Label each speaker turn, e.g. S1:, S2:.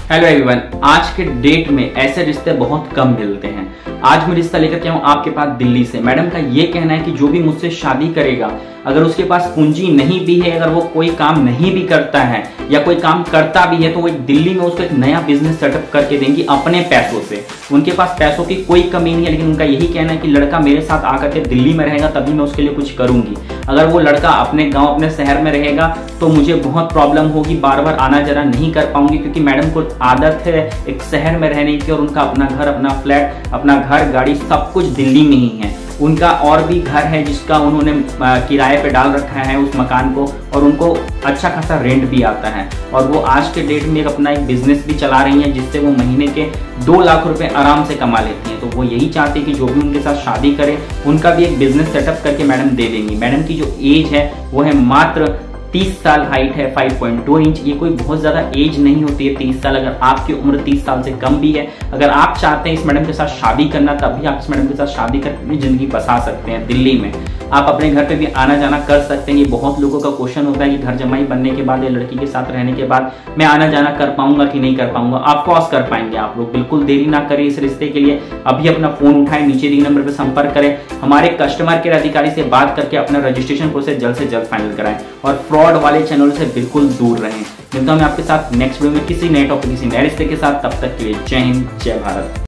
S1: Hello everyone, आज के date में ऐसे रिश्ते बहुत कम मिलते हैं। आज मैं रिश्ता लेकर के आऊँ आपके पास दिल्ली से। मैडम का ये कहना है कि जो भी मुझसे शादी करेगा, अगर उसके पास पूंजी नहीं भी है, अगर वो कोई काम नहीं भी करता है या कोई काम करता भी है तो वो दिल्ली में उसको एक नया बिजनेस सेटअप करके देंगी अपने पैसों से। उनके पास पैसों की कोई कमी नहीं है, लेकिन उनका यही कहना है कि लड़का मेरे साथ आकर के दिल्ली में रहेगा तभी मैं उसके लिए कुछ करूंगी। अगर वो लड़का अपने गाँव अपने शहर में रहेगा तो मुझे बहुत प्रॉब्लम होगी, बार बार आना जरा नहीं कर पाऊंगी, क्योंकि मैडम को आदत है एक शहर में रहने की और उनका अपना घर, अपना फ्लैट, अपना घर गाड़ी सब कुछ दिल्ली में ही है। उनका और भी घर है जिसका उन्होंने किराए पे डाल रखा है उस मकान को, और उनको अच्छा खासा रेंट भी आता है। और वो आज के डेट में अपना एक बिजनेस भी चला रही हैं जिससे वो महीने के 2 लाख रुपए आराम से कमा लेती हैं। तो वो यही चाहती है कि जो भी उनके साथ शादी करे उनका भी एक बिजनेस सेटअप करके मैडम दे देंगी। मैडम की जो एज है वो है मात्र 30 साल, हाइट है 5.2 इंच। ये कोई बहुत ज्यादा एज नहीं होती है 30 साल। अगर आपकी उम्र 30 साल से कम भी है, अगर आप चाहते हैं इस मैडम के साथ शादी करना, तब भी आप इस मैडम के साथ शादी करके अपनी जिंदगी बसा सकते हैं। दिल्ली में आप अपने घर पे भी आना जाना कर सकते हैं। ये बहुत लोगों का क्वेश्चन होता है कि घर जमाई बनने के बाद या लड़की के साथ रहने के बाद मैं आना जाना कर पाऊंगा कि नहीं कर पाऊंगा। ऑफकोर्स कर पाएंगे आप लोग। बिल्कुल देरी ना करें इस रिश्ते के लिए, अभी अपना फोन उठाएं, नीचे दिए नंबर पर संपर्क करें, हमारे कस्टमर केयर अधिकारी से बात करके अपना रजिस्ट्रेशन प्रोसेस जल्द से जल्द फाइनल कराएं और फ्रॉड वाले चैनल से बिल्कुल दूर रहें। मिलता हूं मैं आपके साथ नेक्स्ट वीडियो में किसी नए टॉपिक, किसी नए रिश्ते के साथ। तब तक के लिए जय हिंद, जय भारत।